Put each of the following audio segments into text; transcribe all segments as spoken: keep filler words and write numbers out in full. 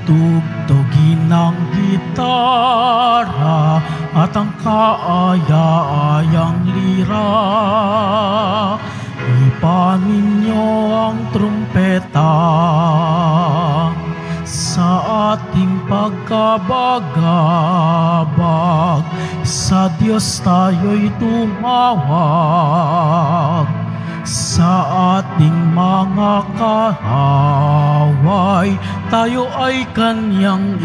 Tugtugin ng gitara at ang kaaya-ayang lira. Ipanin niyo ang trumpeta sa ating pagkabagabag. Sa Diyos tayo'y tumawag, sa ating mga kaaway tayo ay Kanyang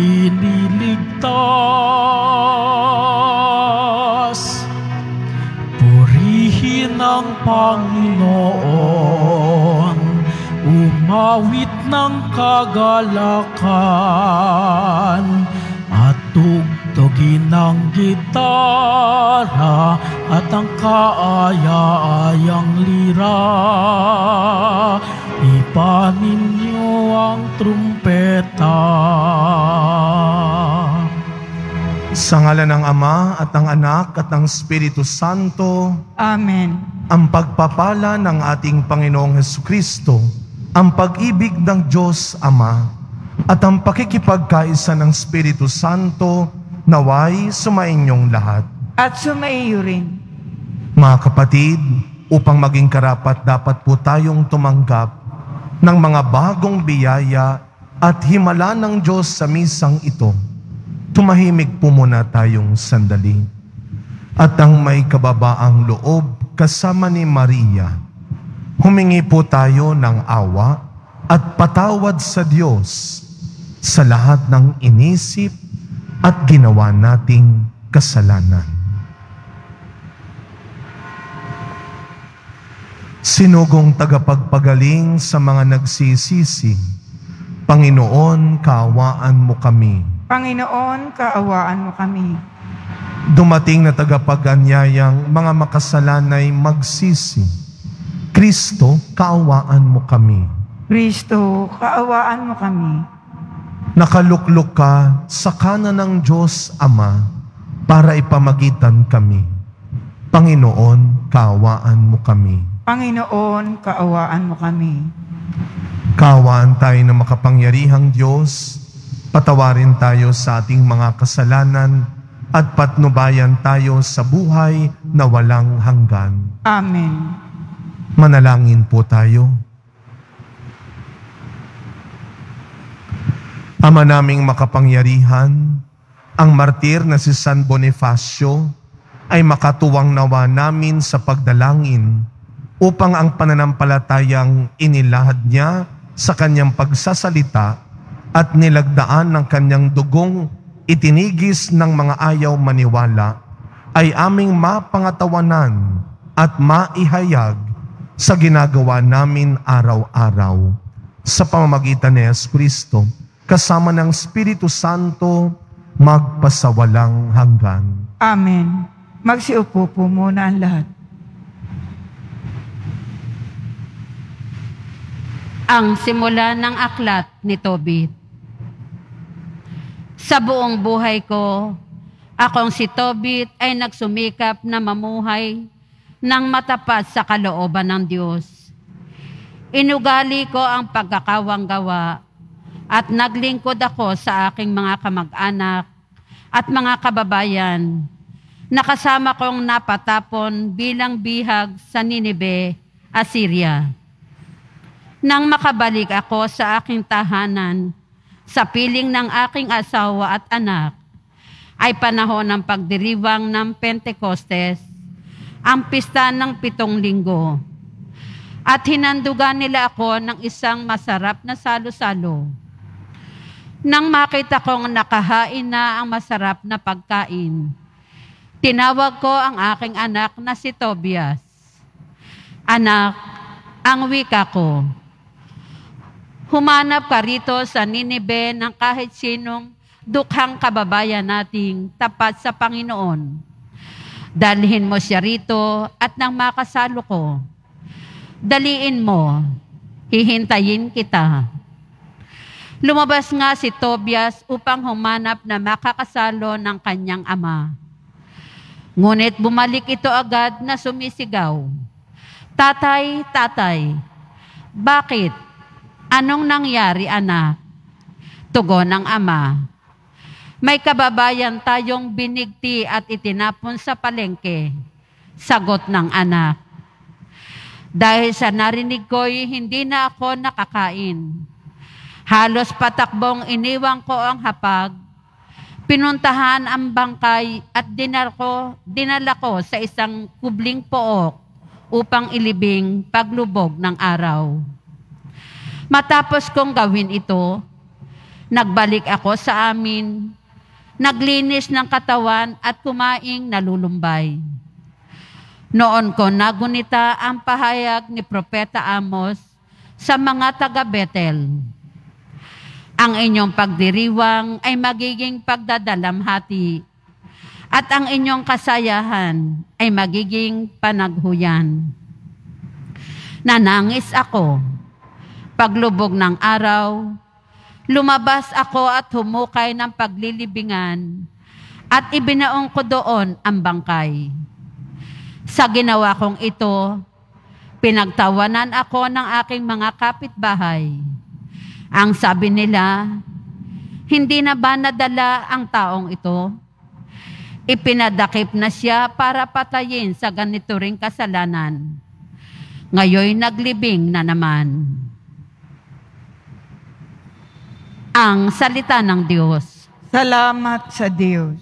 ililigtas. Purihin ang Panginoon, umawit ng kagalakan, at tugtugin ng gitara at ang kaaya-ayang lira. Ipanin niyo ang trumpeta. Sa ngalan ng Ama at ng Anak at ng Espiritu Santo. Amen. Ang pagpapala ng ating Panginoong Hesukristo, ang pag-ibig ng Diyos Ama, at ang pakikipagkaisa ng Espiritu Santo naway sumainyong lahat. At sumaiyo rin. Mga kapatid, upang maging karapat dapat po tayong tumanggap ng mga bagong biyaya at himala ng Diyos sa misang ito. Tumahimik po muna tayong sandali. At ang may kababaang loob kasama ni Maria, humingi po tayo ng awa at patawad sa Diyos sa lahat ng inisip at ginawa nating kasalanan. Sinugong tagapagpagaling sa mga nagsisisi, Panginoon, kaawaan mo kami. Panginoon, kaawaan mo kami. Dumating na tagapag-anyayang mga makasalanay magsisi, Kristo, kaawaan mo kami. Kristo, kaawaan mo kami. Nakaluklok ka sa kanan ng Diyos Ama para ipamagitan kami. Panginoon, kaawaan mo kami. Panginoon, kaawaan mo kami. Kaawaan tayo ng makapangyarihang Diyos, patawarin tayo sa ating mga kasalanan at patnubayan tayo sa buhay na walang hanggan. Amen. Manalangin po tayo. Ama naming makapangyarihan, ang martir na si San Bonifacio ay makatuwang nawa namin sa pagdalangin upang ang pananampalatayang inilahad niya sa kanyang pagsasalita at nilagdaan ng kanyang dugong itinigis ng mga ayaw maniwala ay aming mapangatawanan at maihayag sa ginagawa namin araw-araw. Sa pamamagitan ni Jesucristo, kasama ng Espiritu Santo, magpasawalang hanggan. Amen. Magsiupo po muna ang lahat. Ang simula ng aklat ni Tobit. Sa buong buhay ko, akong si Tobit ay nagsumikap na mamuhay ng matapat sa kalooban ng Diyos. Inugali ko ang pagkakawang gawa at naglingkod ako sa aking mga kamag-anak at mga kababayan na kasama kong napatapon bilang bihag sa Ninive, Assyria. Nang makabalik ako sa aking tahanan, sa piling ng aking asawa at anak, ay panahon ng pagdiriwang ng Pentecostes, ang pista ng pitong linggo. At hinandugan nila ako ng isang masarap na salo-salo. Nang makita kong nakahain na ang masarap na pagkain, tinawag ko ang aking anak na si Tobias. Anak, ang wika ko, humanap ka rito sa Ninive ng kahit sinong dukhang kababayan nating tapat sa Panginoon. Dalhin mo siya rito at nang makasalo ko, daliin mo, hihintayin kita. Lumabas nga si Tobias upang humanap na makakasalo ng kanyang ama. Ngunit bumalik ito agad na sumisigaw, Tatay, tatay, bakit? Anong nangyari, anak? Tugon ng ama, may kababayan tayong binigti at itinapon sa palengke. Sagot ng anak, dahil sa narinig ko'y hindi na ako nakakain. Halos patakbong iniwang ko ang hapag, pinuntahan ang bangkay at dinala ko, dinala ko sa isang kubling pook upang ilibing paglubog ng araw. Matapos kong gawin ito, nagbalik ako sa amin, naglinis ng katawan at kumaing nalulumbay. Noon ko nagunita ang pahayag ni Propeta Amos sa mga taga-Betel. Ang inyong pagdiriwang ay magiging pagdadalamhati at ang inyong kasayahan ay magiging panaghuyan. Nanangis ako. Paglubog ng araw, lumabas ako at humukay ng paglilibingan at ibinaong ko doon ang bangkay. Sa ginawa kong ito, pinagtawanan ako ng aking mga kapitbahay. Ang sabi nila, hindi na ba nadala ang taong ito? Ipinadakip na siya para patayin sa ganito ring kasalanan. Ngayon naglibing na naman. Ang salita ng Diyos. Salamat sa Diyos.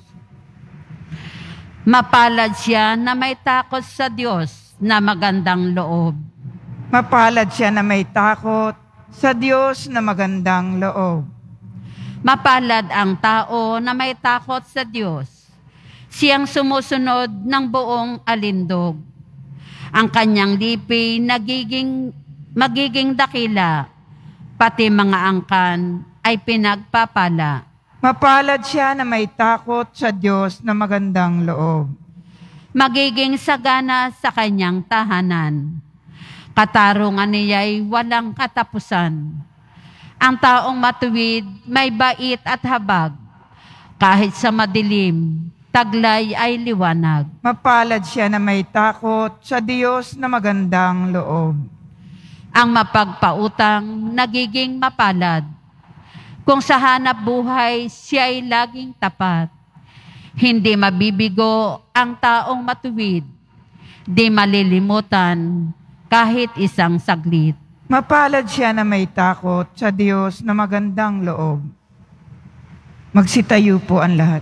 Mapalad siya na may takot sa Diyos na magandang loob. Mapalad siya na may takot sa Diyos na magandang loob. Mapalad ang tao na may takot sa Diyos. Siyang sumusunod ng buong alindog. Ang kanyang lipi nagiging, magiging dakila, pati mga angkan ay pinagpapala. Mapalad siya na may takot sa Diyos na magandang loob. Magiging sagana sa kanyang tahanan. Katarungan niya'y walang katapusan. Ang taong matuwid may bait at habag. Kahit sa madilim, taglay ay liwanag. Mapalad siya na may takot sa Diyos na magandang loob. Ang mapagpautang nagiging mapalad. Kung sa hanap buhay siya'y laging tapat, hindi mabibigo ang taong matuwid, di malilimutan kahit isang saglit. Mapalad siya na may takot sa Diyos na magandang loob. Magsitayo po ang lahat.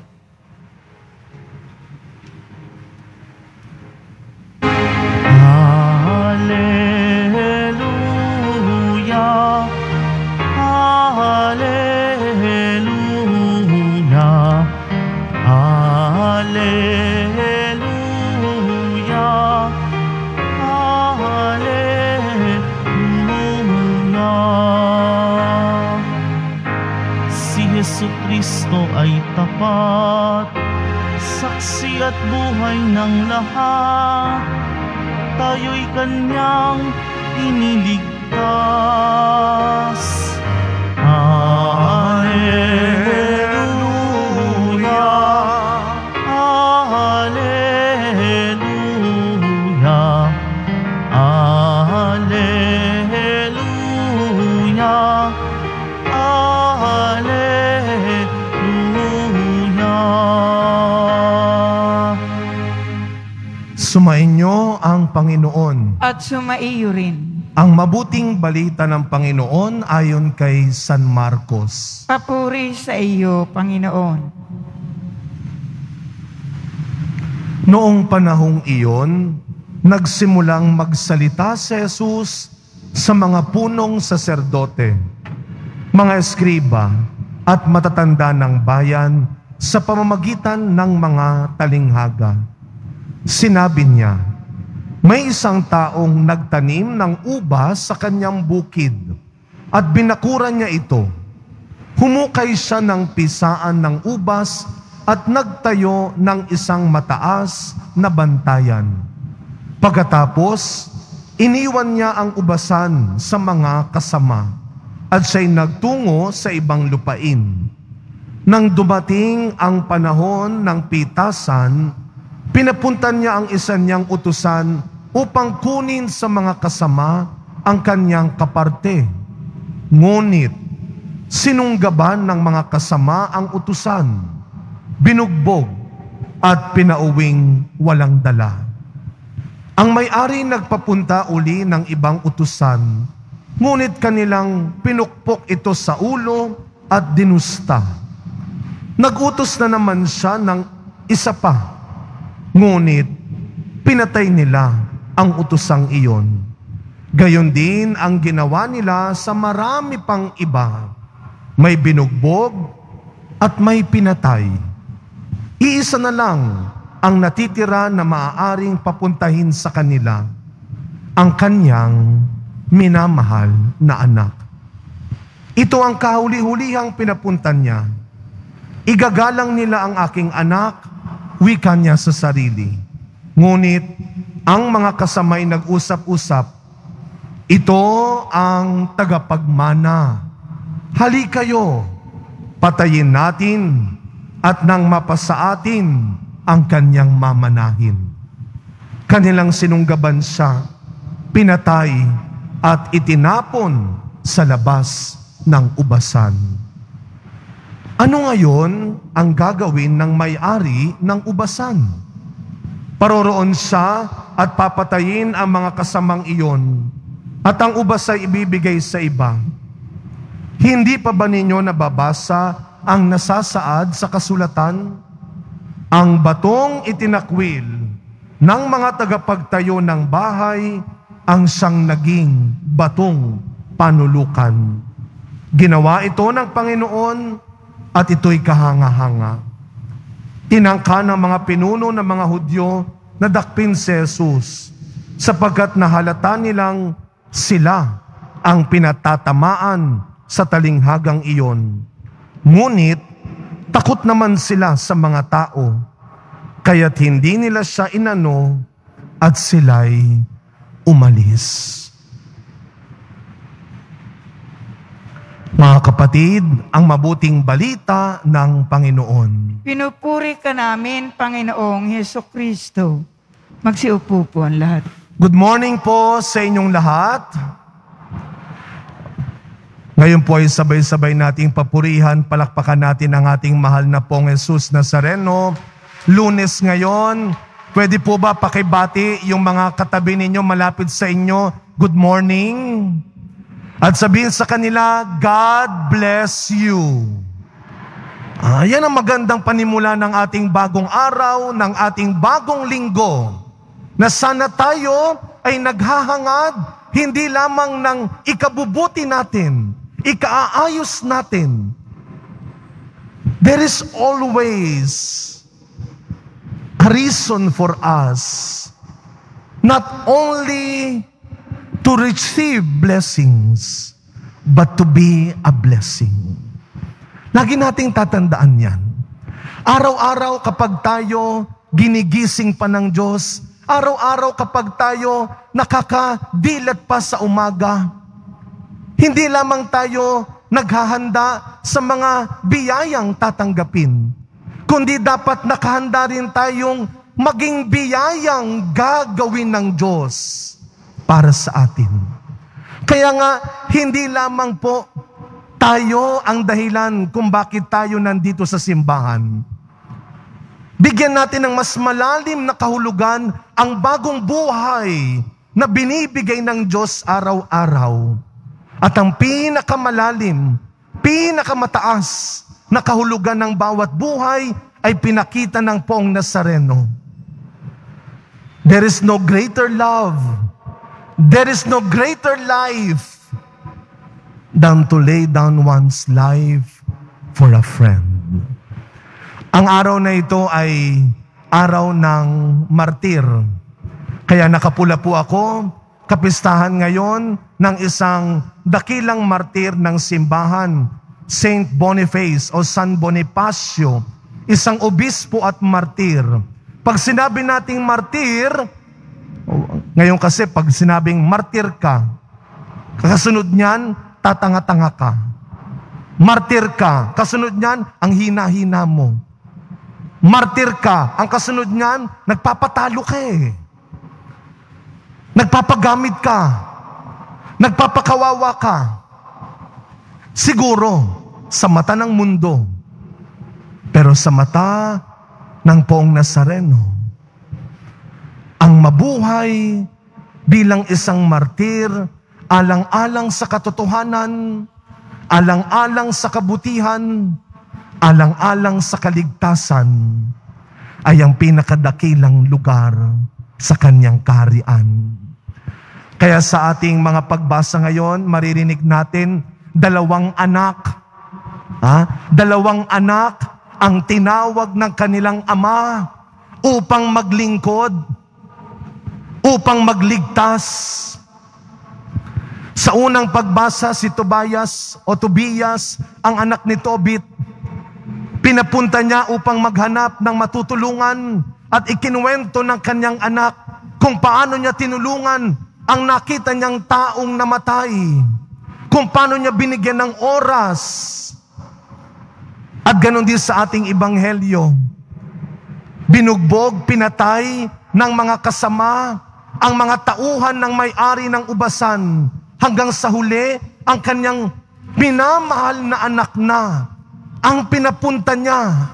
Hallelujah, Hallelujah, Hallelujah, Hallelujah. Si Jesucristo ay tapat, saksi at buhay ng lahat. Tayo'y kanyang iniligtas. Hallelujah, Hallelujah, Hallelujah, Hallelujah. Sumainyo ang Panginoon. At sumaiyo rin. Ang mabuting balita ng Panginoon ayon kay San Marcos. Papuri sa iyo, Panginoon. Noong panahong iyon, nagsimulang magsalita si Jesus sa mga punong saserdote, mga eskriba at matatanda ng bayan sa pamamagitan ng mga talinghaga. Sinabi niya, may isang taong nagtanim ng ubas sa kanyang bukid at binakuran niya ito. Humukay siya ng pisaan ng ubas at nagtayo ng isang mataas na bantayan. Pagkatapos, iniwan niya ang ubasan sa mga kasama at siya'y nagtungo sa ibang lupain. Nang dumating ang panahon ng pitasan, pinapuntan niya ang isa niyang utusan upang kunin sa mga kasama ang kanyang kaparte. Ngunit, sinunggaban ng mga kasama ang utusan, binugbog at pinauwing walang dala. Ang may-ari nagpapunta uli ng ibang utusan, ngunit kanilang pinukpok ito sa ulo at dinusta. Nagutos na naman siya ng isa pa, ngunit pinatay nila ang utusang iyon. Gayon din ang ginawa nila sa marami pang iba. May binugbog at may pinatay. Iisa na lang ang natitira na maaaring papuntahin sa kanila, ang kanyang minamahal na anak. Ito ang kahuli-hulihang pinapuntan niya. Igagalang nila ang aking anak, wika niya sa sarili. Ngunit ang mga kasamay nag-usap-usap, ito ang tagapagmana. Hali kayo, patayin natin at nang mapasa atin ang kanyang mamanahin. Kanilang sinunggaban siya, pinatay at itinapon sa labas ng ubasan. Ano ngayon ang gagawin ng may-ari ng ubasan? Paroroon siya at papatayin ang mga kasamang iyon at ang ubas ay ibibigay sa iba. Hindi pa ba ninyo nababasa ang nasasaad sa kasulatan? Ang batong itinakwil ng mga tagapagtayo ng bahay ang siyang naging batong panulukan. Ginawa ito ng Panginoon at ito'y kahanga-hanga. Tinangka ng mga pinuno ng mga Hudyo na dakpin si Jesus sapagkat nahalata nilang sila ang pinatatamaan sa talinghagang iyon. Ngunit takot naman sila sa mga tao, kaya't hindi nila siya inano at sila'y umalis. Mga kapatid, ang mabuting balita ng Panginoon. Pinupuri ka namin, Panginoong Hesukristo. Magsiupo po ang lahat. Good morning po sa inyong lahat. Ngayon po ay sabay-sabay nating papurihan, palakpakan natin ang ating mahal na pong Jesus Nazareno. Lunes ngayon, pwede po ba pakibati yung mga katabi ninyo malapit sa inyo, good morning? At sabihin sa kanila, God bless you. Ah, yan ang magandang panimula ng ating bagong araw, ng ating bagong linggo, na sana tayo ay naghahangad hindi lamang ng ikabubuti natin, ikaaayos natin. There is always a reason for us not only to receive blessings, but to be a blessing. Lagi nating tatandaan yan. Araw-araw kapag tayo ginigising pa ng Diyos, araw-araw kapag tayo nakakadilat pa sa umaga, hindi lamang tayo naghahanda sa mga biyayang tatanggapin, kundi dapat nakahanda rin tayong maging biyayang gagawin ng Diyos para sa atin. Kaya nga, hindi lamang po tayo ang dahilan kung bakit tayo nandito sa simbahan. Bigyan natin ng mas malalim na kahulugan ang bagong buhay na binibigay ng Diyos araw-araw. At ang pinakamalalim, pinakamataas na kahulugan ng bawat buhay ay pinakita ng Poong Nazareno. There is no greater love, there is no greater life than to lay down one's life for a friend. Ang araw na ito ay araw ng martir. Kaya nakapula po ako, kapistahan ngayon ng isang dakilang martir ng simbahan, Saint Boniface o San Bonifacio, isang obispo at martir. Pag sinabi nating martir, ngayon kasi pag sinabing martir ka, kasunod niyan, tatanga-tanga ka. Martir ka, kasunod niyan, ang hina-hina mo. Martir ka, ang kasunod niyan, nagpapatalo ka eh. Nagpapagamit ka. Nagpapakawawa ka. Siguro, sa mata ng mundo, pero sa mata ng Poong Nazareno, ang mabuhay bilang isang martir, alang-alang sa katotohanan, alang-alang sa kabutihan, alang-alang sa kaligtasan, ay ang pinakadakilang lugar sa kanyang kaharian. Kaya sa ating mga pagbasa ngayon, maririnig natin dalawang anak. Ha? Dalawang anak ang tinawag ng kanilang ama upang maglingkod, upang magligtas. Sa unang pagbasa, si Tobias o Tobias, ang anak ni Tobit, pinapunta niya upang maghanap ng matutulungan at ikinuwento ng kanyang anak kung paano niya tinulungan ang nakita niyang taong namatay, kung paano niya binigyan ng oras. At ganon din sa ating ebanghelyo, binugbog, pinatay ng mga kasama ang mga tauhan ng may-ari ng ubasan, hanggang sa huli, ang kanyang minamahal na anak na ang pinapunta niya.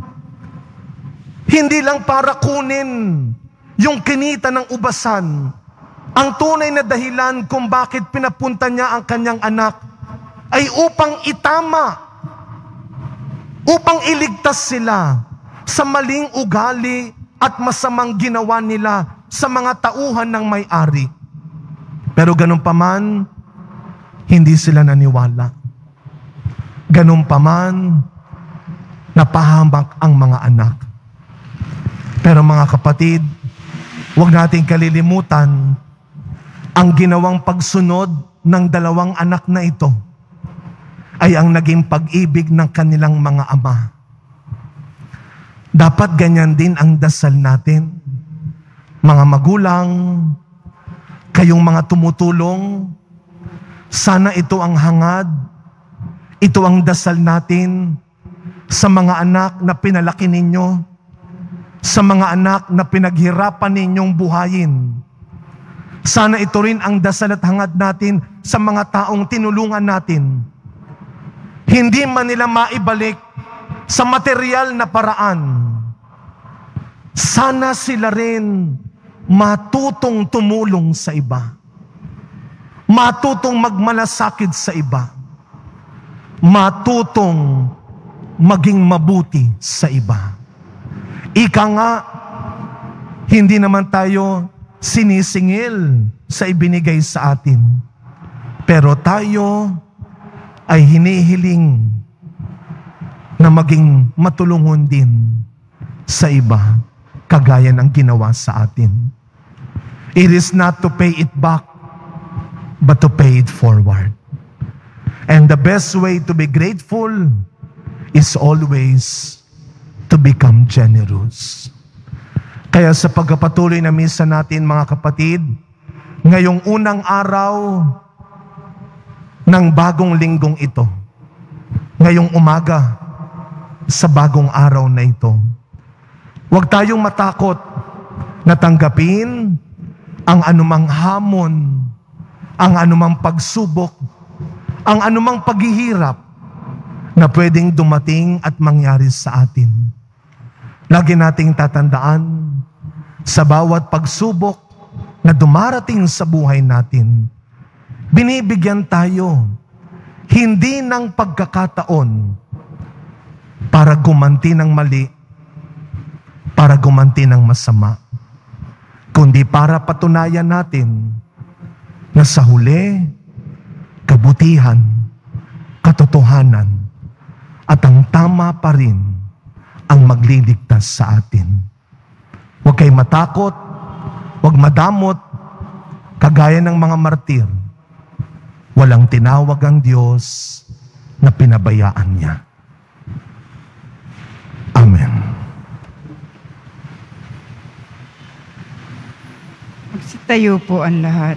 Hindi lang para kunin yung kinita ng ubasan. Ang tunay na dahilan kung bakit pinapunta niya ang kanyang anak ay upang itama, upang iligtas sila sa maling ugali at masamang ginawa nila sa mga tauhan ng may-ari. Pero ganun pa man, hindi sila naniwala. Ganun pa man, napahamak ang mga anak. Pero mga kapatid, huwag nating kalilimutan ang ginawang pagsunod ng dalawang anak na ito ay ang naging pag-ibig ng kanilang mga ama. Dapat ganyan din ang dasal natin. Mga magulang, kayong mga tumutulong, sana ito ang hangad, ito ang dasal natin sa mga anak na pinalaki ninyo, sa mga anak na pinaghirapan ninyong buhayin. Sana ito rin ang dasal at hangad natin sa mga taong tinulungan natin. Hindi man nila maibalik sa material na paraan. Sana sila rin matutong tumulong sa iba. Matutong magmalasakit sa iba. Matutong maging mabuti sa iba. Ika nga, hindi naman tayo sinisingil sa ibinigay sa atin. Pero tayo ay hinihiling na maging matulungon din sa iba, kagaya ng ginawa sa atin. It is not to pay it back, but to pay it forward. And the best way to be grateful is always to become generous. Kaya sa pagpapatuloy na misa natin, mga kapatid, ngayong unang araw ng bagong linggong ito, ngayong umaga sa bagong araw na ito, huwag tayong matakot na tanggapin ang anumang hamon, ang anumang pagsubok, ang anumang paghihirap na pwedeng dumating at mangyari sa atin. Lagi nating tatandaan, sa bawat pagsubok na dumarating sa buhay natin, binibigyan tayo hindi ng pagkakataon para gumanti ng mali, para gumanti ng masama, kundi para patunayan natin na sa huli, kabutihan, katotohanan, at ang tama pa rin ang magliligtas sa atin. Huwag kayo matakot, huwag madamot, kagaya ng mga martir. Walang tinawag ang Diyos na pinabayaan niya. Amen. Magsitayo po ang lahat.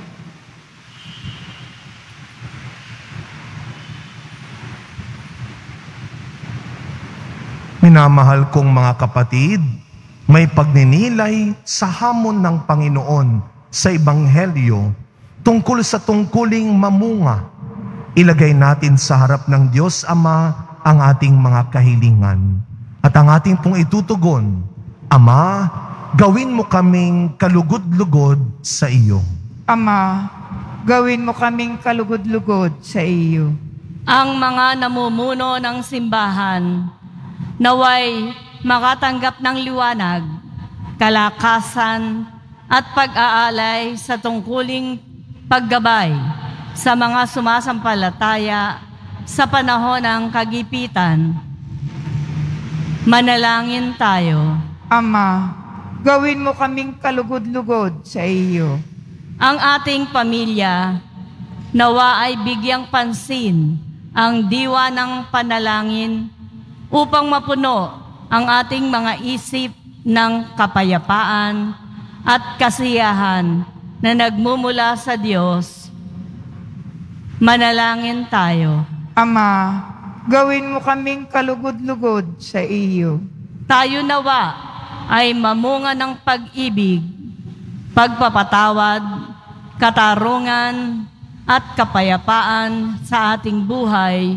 Minamahal kong mga kapatid, may pagninilay sa hamon ng Panginoon sa Ebanghelyo tungkol sa tungkuling mamunga ilagay natin sa harap ng Diyos Ama ang ating mga kahilingan. At ang ating pong itutugon, Ama, gawin mo kaming kalugod-lugod sa iyo. Ama, gawin mo kaming kalugod-lugod sa iyo. Ang mga namumuno ng simbahan, naway makatanggap ng liwanag, kalakasan, at pag-aalay sa tungkuling paggabay sa mga sumasampalataya sa panahon ng kagipitan. Manalangin tayo. Ama, gawin mo kaming kalugod-lugod sa iyo. Ang ating pamilya, nawa ay bigyang pansin ang diwa ng panalangin upang mapuno ang ating mga isip ng kapayapaan at kasiyahan na nagmumula sa Diyos. Manalangin tayo. Ama, gawin mo kaming kalugod-lugod sa iyo. Tayo nawa ay mamunga ng pag-ibig, pagpapatawad, katarungan, at kapayapaan sa ating buhay.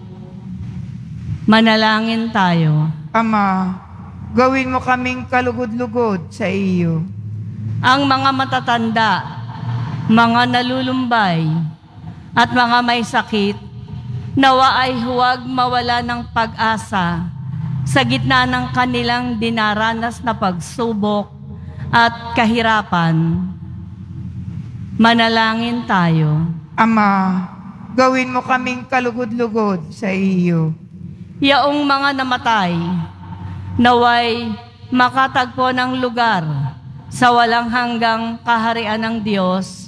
Manalangin tayo. Ama, gawin mo kaming kalugod-lugod sa iyo. Ang mga matatanda, mga nalulumbay, at mga may sakit, nawa ay huwag mawala ng pag-asa sa gitna ng kanilang dinaranas na pagsubok at kahirapan. Manalangin tayo. Ama, gawin mo kaming kalugod-lugod sa iyo. Yaong mga namatay, naway makatagpo ng lugar sa walang hanggang kaharian ng Diyos.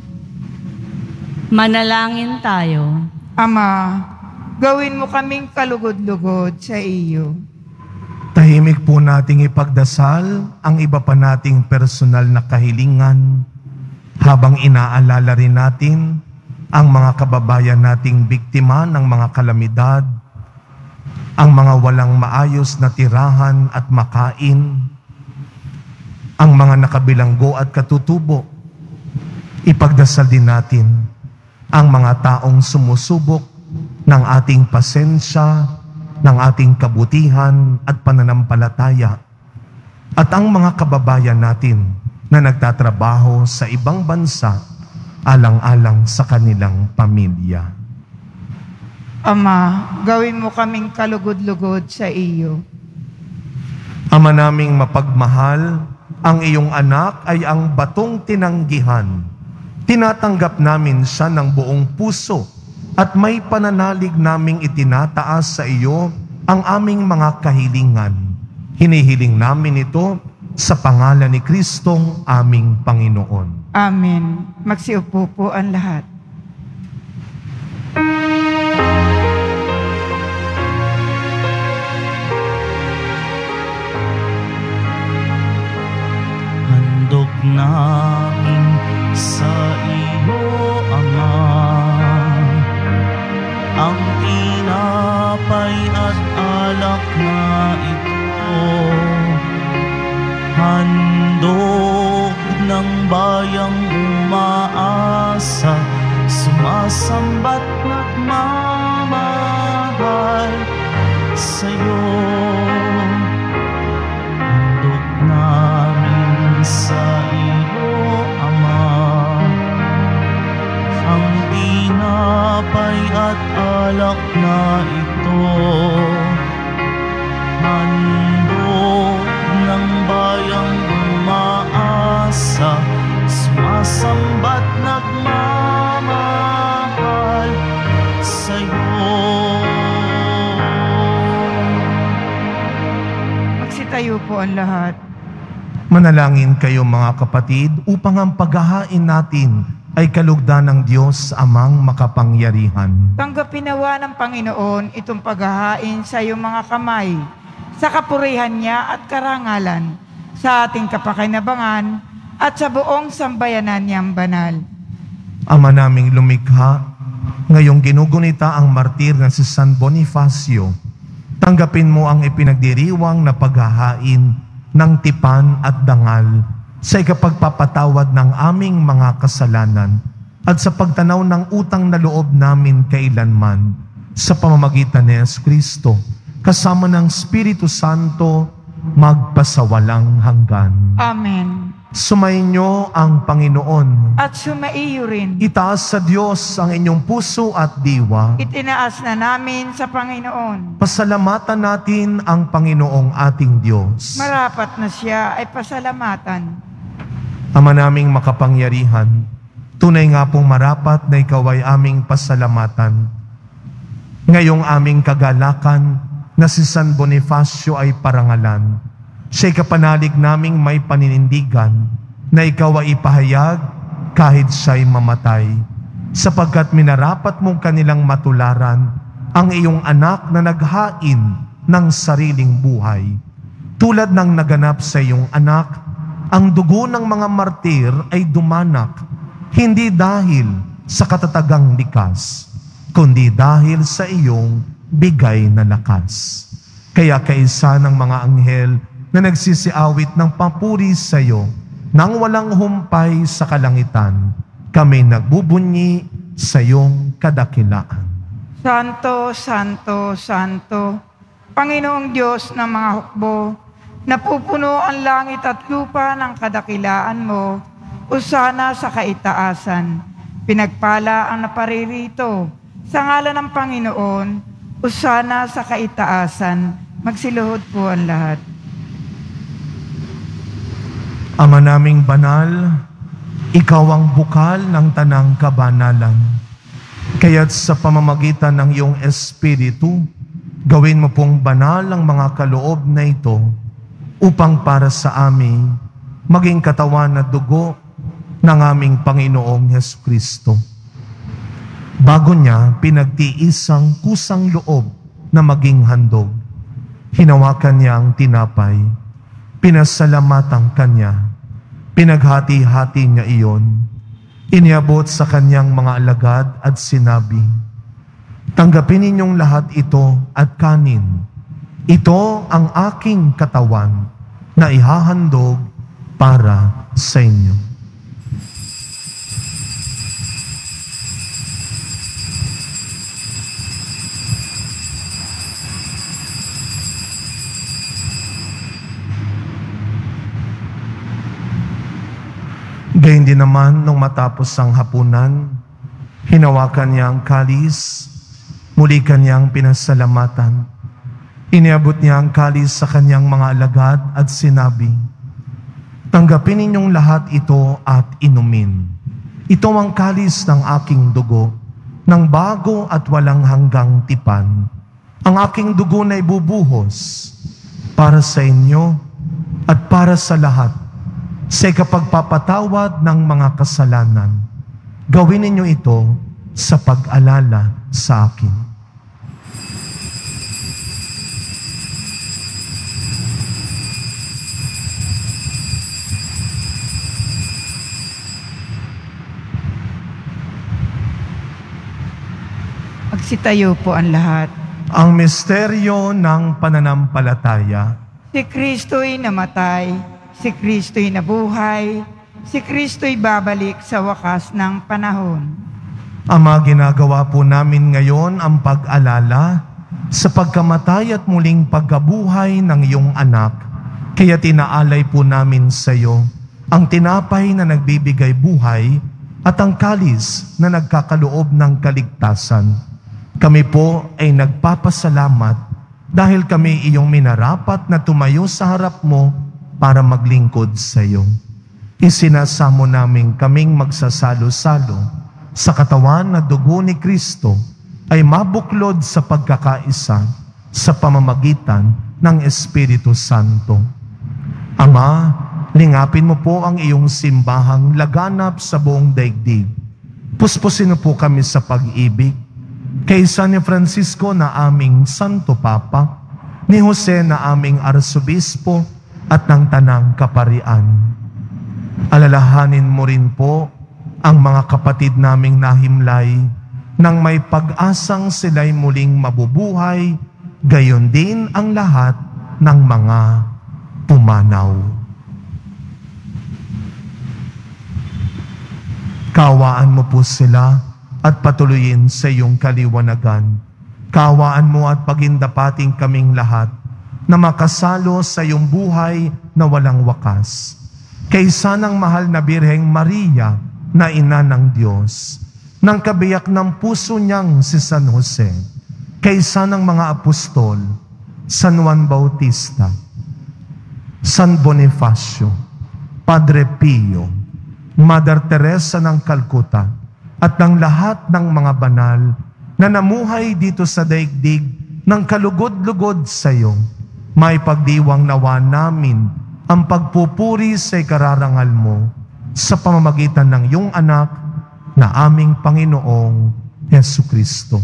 Manalangin tayo. Ama, gawin mo kaming kalugod-lugod sa iyo. Tahimik po nating ipagdasal ang iba pa nating personal na kahilingan habang inaalala rin natin ang mga kababayan nating biktima ng mga kalamidad, ang mga walang maayos na tirahan at makain, ang mga nakabilanggo at katutubo. Ipagdasal din natin ang mga taong sumusubok ng ating pasensya, ng ating kabutihan at pananampalataya, at ang mga kababayan natin na nagtatrabaho sa ibang bansa alang-alang sa kanilang pamilya. Ama, gawin mo kaming kalugod-lugod sa iyo. Ama naming mapagmahal, ang iyong anak ay ang batong tinanggihan. Tinatanggap namin siya ng buong puso at may pananalig naming itinataas sa iyo ang aming mga kahilingan. Hinihiling namin ito sa pangalan ni Kristong aming Panginoon. Amen. Magsiupo po ang lahat. Handog namin sa iyo, Ama, ang tinapay at alak na ito. Handog ng bayang umaasa, sumasambat nagmamahal sa'yo. Handog namin sa iyo, Ama, ang tinapay at alak na ito. Handog ng bayang umaasa, sumasambat nagmamahal sa'yo. Magsitayo po ang lahat. Manalangin kayo mga kapatid upang ang paghahain natin ay kalugdan ng Diyos Amang makapangyarihan. Tanggapin nawa ng Panginoon itong paghahain sa iyong mga kamay, sa kapurihan niya at karangalan, sa ating kapakinabangan at sa buong sambayanan niyang banal. Ama naming lumikha, ngayong ginugunita ang martir na si San Bonifacio, tanggapin mo ang ipinagdiriwang na paghahain ng tipan at dangal sa ikapagpapatawad ng aming mga kasalanan at sa pagtanaw ng utang na loob namin kailanman sa pamamagitan ni Jesucristo, kasama ng Espiritu Santo, magpasawalang hanggan. Amen. Sumainyo ang Panginoon. At sumaiyo rin. Itaas sa Diyos ang inyong puso at diwa. Itinaas na namin sa Panginoon. Pasalamatan natin ang Panginoong ating Diyos. Marapat na siya ay pasalamatan. Ama naming makapangyarihan, tunay nga pong marapat na ikaw ay aming pasalamatan. Ngayong aming kagalakan na si San Bonifacio ay parangalan, siya'y kapanalig naming may paninindigan na ikaw ay ipahayag kahit siya'y mamatay, sapagkat minarapat mong kanilang matularan ang iyong anak na naghain ng sariling buhay. Tulad ng naganap sa iyong anak, ang dugo ng mga martir ay dumanak, hindi dahil sa katatagang likas, kundi dahil sa iyong bigay na lakas. Kaya kaisa ng mga anghel na nagsisiawit ng papuri sa iyo, nang walang humpay sa kalangitan, kami nagbubunyi sa iyong kadakilaan. Santo, Santo, Santo, Panginoong Diyos ng mga hukbo, napupuno ang langit at lupa ng kadakilaan mo, usana sa kaitaasan. Pinagpala ang naparirito, sa ngalan ng Panginoon, usana sa kaitaasan. Magsiluhod po ang lahat. Ama naming banal, ikaw ang bukal ng tanang kabanalan. Kaya't sa pamamagitan ng iyong Espiritu, gawin mo pong banal ang mga kaloob na ito upang para sa amin maging katawan at dugo ng aming Panginoong Jesucristo. Bago niya pinagtiis ang kusang loob na maging handog, hinawakan niya ang tinapay, pinasalamatan kanya, pinaghati-hati niya iyon, iniabot sa kanyang mga alagad at sinabi, "Tanggapin ninyong lahat ito at kanin. Ito ang aking katawan na ihahandog para sa inyo." Gayun din naman, nung matapos ang hapunan, hinawakan niya ang kalis, muli kanyang pinasalamatan. Iniabot niya ang kalis sa kanyang mga alagad at sinabi, "Tanggapin ninyong lahat ito at inumin. Ito ang kalis ng aking dugo, ng bago at walang hanggang tipan. Ang aking dugo na ibubuhos para sa inyo at para sa lahat, sa ikapagpapatawad ng mga kasalanan. Gawin ninyo ito sa pag-alala sa akin." Magsitayo po ang lahat. Ang misteryo ng pananampalataya. Si Kristo'y namatay, si Kristo'y nabuhay, si Kristo'y babalik sa wakas ng panahon. Ama, ginagawa po namin ngayon ang pag-alala sa pagkamatay at muling pagkabuhay ng iyong anak. Kaya tinaalay po namin sa iyo ang tinapay na nagbibigay buhay at ang kalis na nagkakaloob ng kaligtasan. Kami po ay nagpapasalamat dahil kami iyong minarapat na tumayo sa harap mo para maglingkod sa iyo. Isinasamo namin kaming magsasalo-salo sa katawan na dugo ni Kristo ay mabuklod sa pagkakaisa sa pamamagitan ng Espiritu Santo. Ama, lingapin mo po ang iyong simbahang laganap sa buong daigdig. Puspusin mo po kami sa pag-ibig kay San Francisco na aming Santo Papa, ni Jose na aming Arsobispo at ng Tanang Kaparian. Alalahanin mo rin po ang mga kapatid naming nahimlay nang may pag-asang sila'y muling mabubuhay, gayon din ang lahat ng mga pumanaw. Kaawaan mo po sila at patuloyin sa iyong kaliwanagan. Kaawaan mo at pagindapating kaming lahat na makasalo sa iyong buhay na walang wakas. Kaysa ng mahal na Birheng Maria na ina ng Diyos, ng kabiyak ng puso niyang si San Jose, kaysa ng mga apostol, San Juan Bautista, San Bonifacio, Padre Pio, Mother Teresa ng Calcutta, at ng lahat ng mga banal na namuhay dito sa daigdig ng kalugod-lugod sa iyo, may pagdiwang nawa namin ang pagpupuri sa ikararangal mo sa pamamagitan ng iyong anak na aming Panginoong Jesucristo.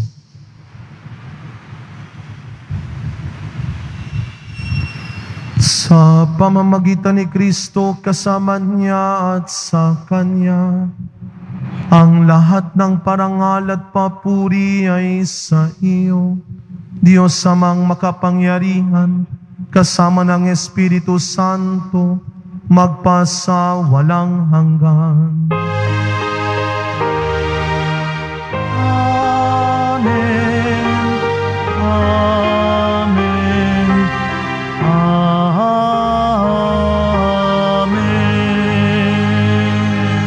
Sa pamamagitan ni Kristo, kasama niya at sa Kanya, ang lahat ng parangal at papuri ay sa iyo, Diyos amang makapangyarihan, kasama ng Espiritu Santo, magpasa walang hanggan. Amen. Amen. Amen.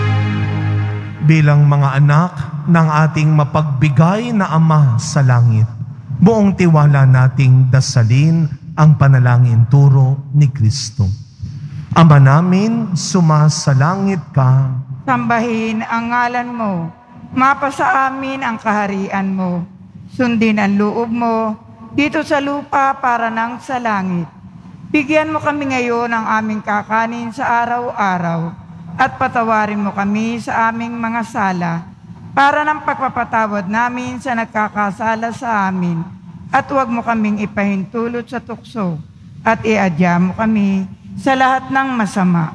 Bilang mga anak ng ating mapagbigay na Ama sa langit, buong tiwala nating dasalin ang panalangin turo ni Kristo. Ama namin, sumasalangit ka. Sambahin ang ngalan mo. Mapasa amin ang kaharian mo. Sundin ang loob mo dito sa lupa para nang sa langit. Bigyan mo kami ngayon ng aming kakanin sa araw-araw at patawarin mo kami sa aming mga sala para ng pagpapatawad namin sa nagkakasala sa amin. At huwag mo kaming ipahintulot sa tukso at iadya mo kami sa lahat ng masama.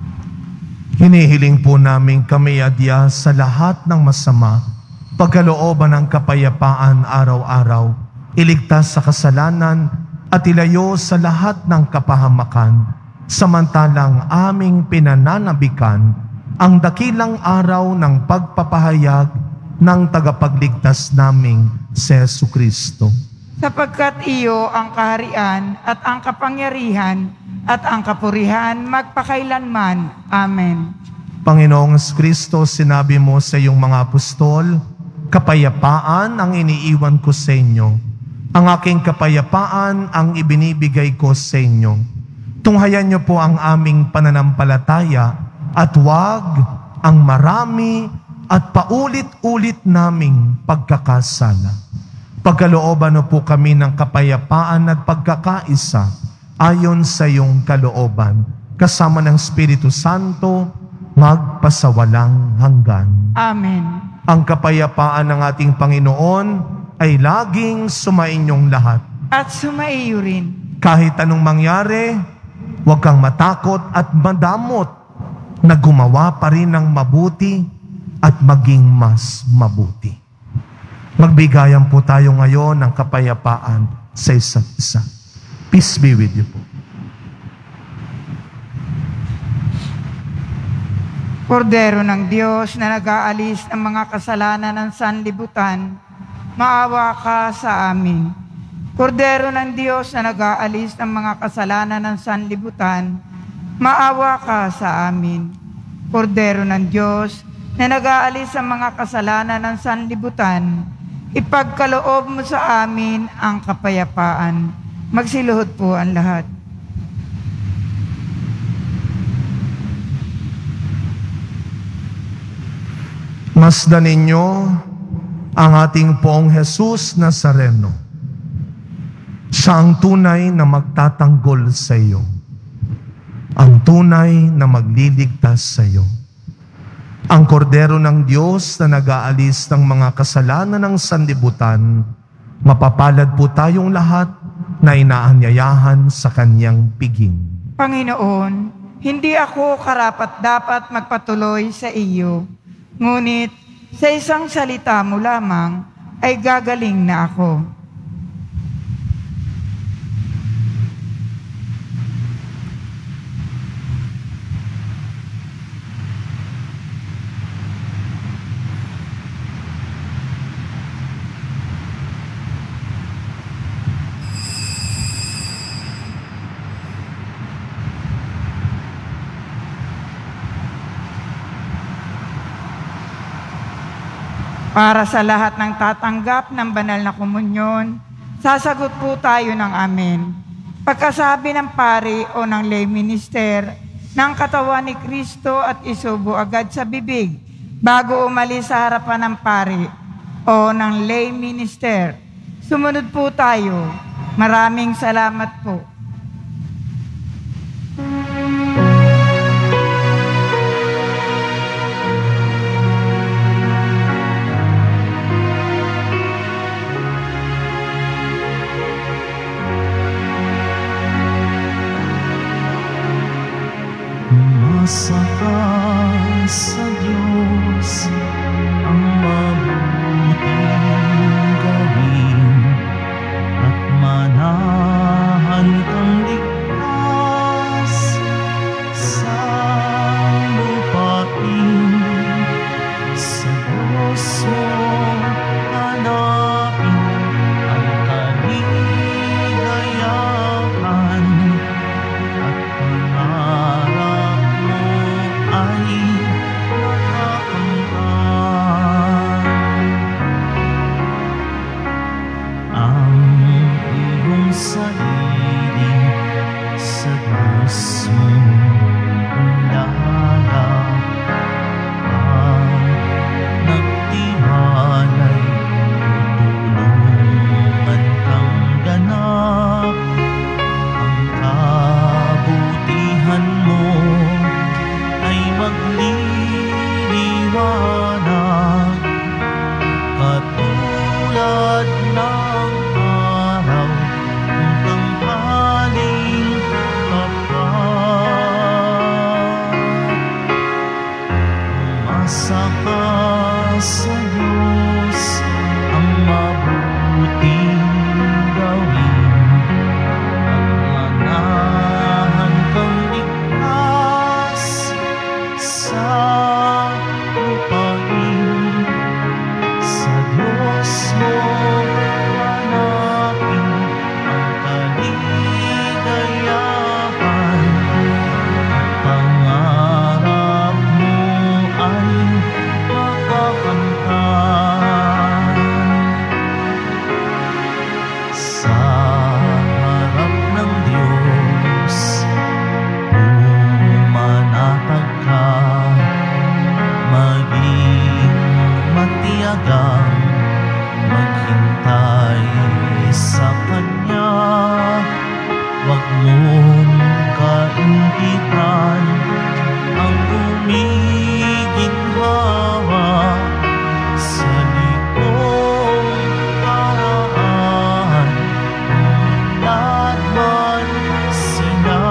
Hinihiling po namin kami adya sa lahat ng masama, pagkalooban ng kapayapaan araw-araw, iligtas sa kasalanan at ilayo sa lahat ng kapahamakan, samantalang aming pinananabikan ang dakilang araw ng pagpapahayag ng tagapagligtas naming si Jesucristo. Sapagkat iyo ang kaharian at ang kapangyarihan at ang kapurihan magpakailanman. Amen. Panginoong Kristo, sinabi mo sa iyong mga apostol, kapayapaan ang iniiwan ko sa inyo. Ang aking kapayapaan ang ibinibigay ko sa inyo. Tunghayan niyo po ang aming pananampalataya at huwag ang marami at paulit-ulit naming pagkakasala. Pagkalooban mo po kami ng kapayapaan at pagkakaisa ayon sa iyong kalooban, kasama ng Espiritu Santo, magpasawalang hanggan. Amen. Ang kapayapaan ng ating Panginoon ay laging sumainyong lahat. At sumaiyo rin. Kahit anong mangyari, huwag kang matakot at madamot na gumawa pa rin ng mabuti at maging mas mabuti. Magbigayan po tayo ngayon ng kapayapaan sa isa't isa. Peace be with you po. Kordero ng Diyos na nag-aalis ng mga kasalanan ng sanlibutan, maawa ka sa amin. Kordero ng Diyos na nag-aalis ng mga kasalanan ng sanlibutan, maawa ka sa amin. Kordero ng Diyos na nag-aalis ng mga kasalanan ng sanlibutan, ipagkaloob mo sa amin ang kapayapaan. Magsiluhod po ang lahat. Masdan ninyo ang ating Poong Jesus Nazareno. Siya ang tunay na magtatanggol sa iyo. Ang tunay na magliligtas sa iyo. Ang kordero ng Diyos na nag-aalis ng mga kasalanan ng sanlibutan, mapapalad po tayong lahat na inaanyayahan sa kanyang piging. Panginoon, hindi ako karapat-dapat magpatuloy sa iyo, ngunit sa isang salita mo lamang ay gagaling na ako. Para sa lahat ng tatanggap ng banal na komunyon, sasagot po tayo ng amen. Pagkasabi ng pari o ng lay minister ng katawan ni Kristo at isubo agad sa bibig bago umalis sa harapan ng pari o ng lay minister. Sumunod po tayo. Maraming salamat po. Umasa ka sa Diyos, ang mabuting gawin, at manahan kang ligtas sa lupain. Sa Diyos mo hanapin ang kaligayahan, at pangarap mo ay makakamtan. Ang iyong sarili sa Diyos mo ilalap, pag nagtiwalay tutulungan kang ganap. Ang kabutihan mo ay magliliwanag, katulad ng araw kung tanghaling tapat. Umasa ka sa Diyos, ang mabuting gawin, at manahan kang ligtas sa lupain. Sa Diyos mo hanapin ang kaligayahan, at pangarap mo ay makakamtan. Sa harap ng Diyos pumanatag ka, maging matiyagang maghintay sa Kanya. Huwag mong kainggitan ang gumiginhawa sa likong paraan, lahat man sila.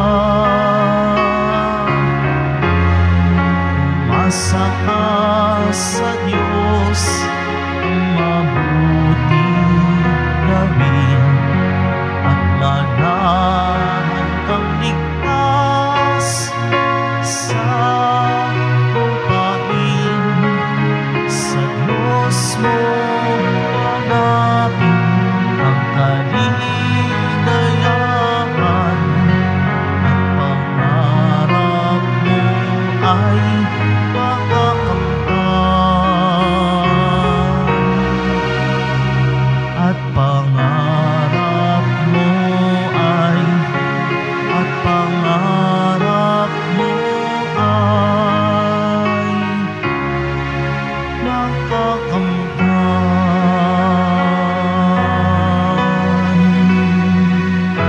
Umasa ka sa Diyos, ang mabuting gawin, at manahan kang ligtas sa lupain. Sa Diyos mo hanapin ang kaligayahan, at pangarap mo ay makakamtan. At pangarap mo ay, at pangarap mo ay nakakamtan.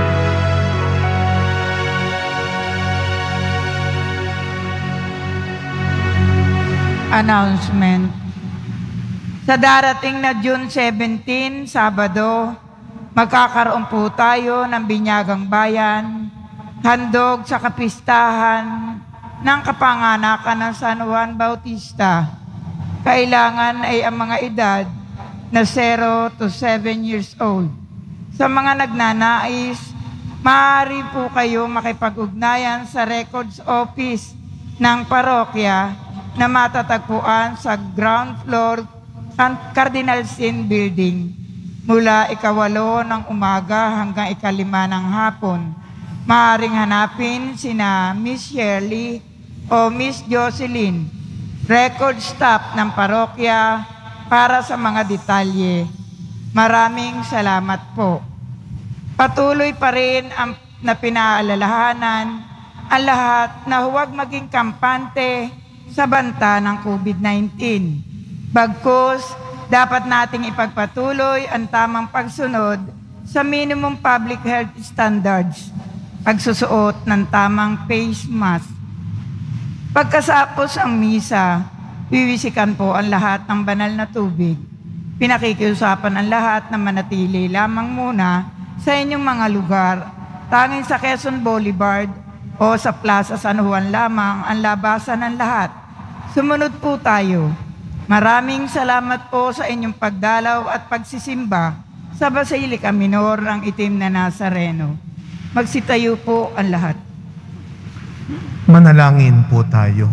Announcement. Sa darating na June seventeen, Sabado, magkakaroon po tayo ng Binyagang Bayan, handog sa kapistahan ng kapanganakan ng San Juan Bautista. Kailangan ay ang mga edad na zero to seven years old. Sa mga nagnanais, maaari po kayo makipag-ugnayan sa Records Office ng parokya na matatagpuan sa ground floor Cardinal Sin Building mula ikawalo ng umaga hanggang ikalima ng hapon. Maaaring hanapin sina Miss Shirley o Miss Jocelyn, record staff ng parokya, para sa mga detalye. Maraming salamat po. Patuloy pa rin ang na pinaalalahanan ang lahat na huwag maging kampante sa banta ng COVID nineteen. Bagkus, dapat nating ipagpatuloy ang tamang pagsunod sa minimum public health standards, pagsusuot ng tamang face mask. Pagkasapos ang misa, wiwisikan po ang lahat ng banal na tubig. Pinakikiusapan ang lahat na manatili lamang muna sa inyong mga lugar, tanging sa Quezon Boulevard o sa Plaza San Juan lamang ang labasan ng lahat. Sumunod po tayo. Maraming salamat po sa inyong pagdalaw at pagsisimba sa Basilica Minor ng Itim na Nazareno. Magsitayo po ang lahat. Manalangin po tayo.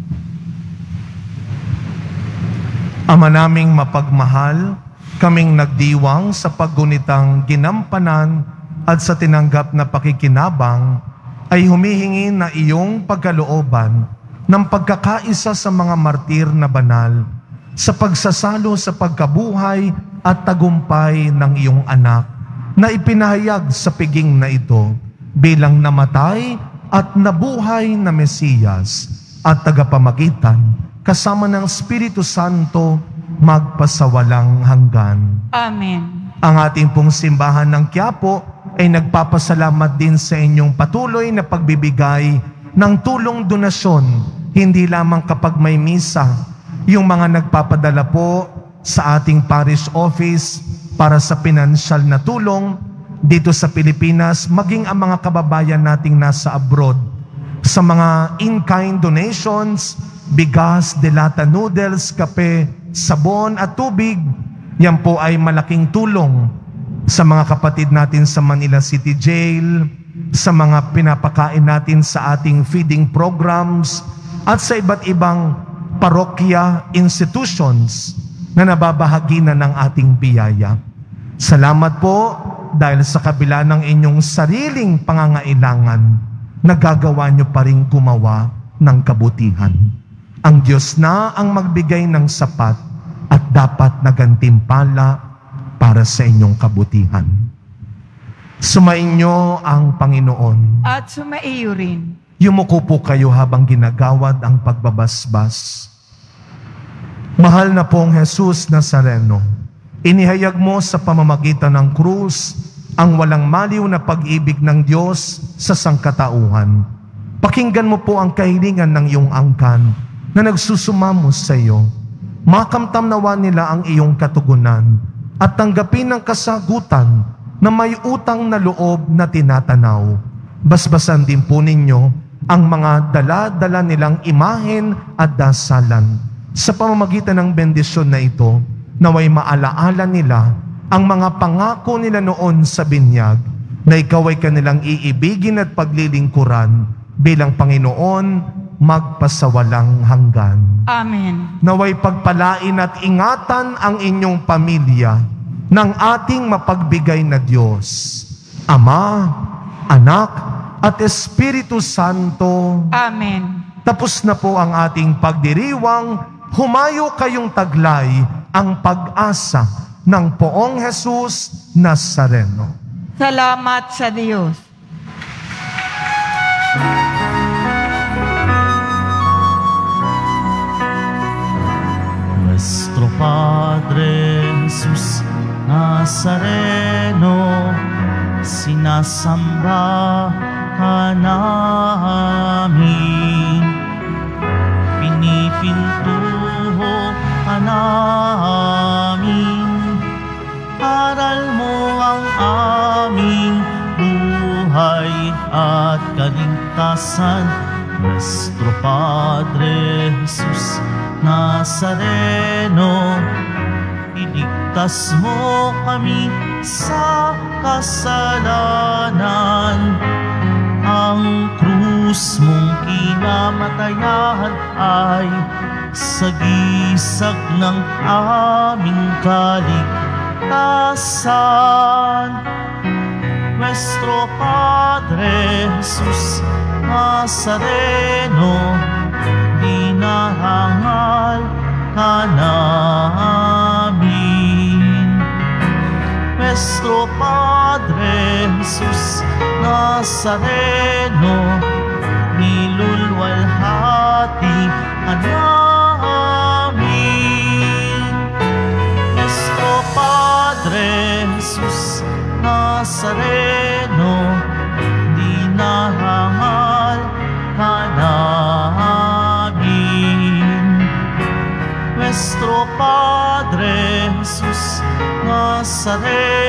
Ama naming mapagmahal, kaming nagdiwang sa paggunitang ginampanan at sa tinanggap na pakikinabang ay humihingi na iyong pagkalooban ng pagkakaisa sa mga martir na banal sa pagsasalo sa pagkabuhay at tagumpay ng iyong anak na ipinahayag sa piging na ito bilang namatay at nabuhay na Mesiyas at tagapamagitan kasama ng Espiritu Santo magpasawalang hanggan. Amen. Ang ating pong simbahan ng Quiapo ay nagpapasalamat din sa inyong patuloy na pagbibigay ng tulong donasyon, hindi lamang kapag may misa. Yung mga nagpapadala po sa ating parish office para sa pinansyal na tulong dito sa Pilipinas, maging ang mga kababayan nating nasa abroad sa mga in-kind donations, bigas, delata noodles, kape, sabon at tubig. Yan po ay malaking tulong sa mga kapatid natin sa Manila City Jail, sa mga pinapakain natin sa ating feeding programs, at sa iba't ibang parokya institutions na nababahagi na ng ating biyaya. Salamat po dahil sa kabila ng inyong sariling pangangailangan, nagagawa nyo pa rin gumawa ng kabutihan. Ang Diyos na ang magbigay ng sapat at dapat na gantimpala para sa inyong kabutihan. Sumainyo ang Panginoon. At sumaiyo rin. Yumuko po kayo habang ginagawad ang pagbabasbas. Mahal na pong Jesus Nazareno, inihayag mo sa pamamagitan ng krus ang walang maliw na pag-ibig ng Diyos sa sangkatauhan. Pakinggan mo po ang kahilingan ng iyong angkan na nagsusumamo sa iyo. Makamtam nawa nila ang iyong katugunan at tanggapin ang kasagutan na may utang na loob na tinatanaw. Basbasan din po ninyo ang mga dala-dala nilang imahen at dasalan. Sa pamamagitan ng bendisyon na ito, naway maalaala nila ang mga pangako nila noon sa binyag na ikaw ay kanilang iibigin at paglilingkuran bilang Panginoon magpasawalang hanggan. Amen. Naway pagpalain at ingatan ang inyong pamilya ng ating mapagbigay na Diyos, Ama, Anak, at Espiritu Santo. Amen. Tapos na po ang ating pagdiriwang, humayo kayong taglay ang pag-asa ng Poong Jesus Nazareno. Salamat sa Diyos. Nuestro Padre Jesus Nazareno, sinasamba ka namin, pinipintuho ka namin, aral mo ang aming buhay at kaligtasan. Nuestro Padre Jesus Nazareno, iligtas mo kami sa kasalanan. Ang krus mong kinamatayan ay sagisag ng aming kaligtasan. Nuestro Padre Jesus Nazareno, dinarangal ka namin. Nuestro Padre Jesus Nazareno, nilulwalhati namin. Nuestro Padre Jesus Nazareno, dinahangal ka namin. Nuestro Padre Jesus Nazareno,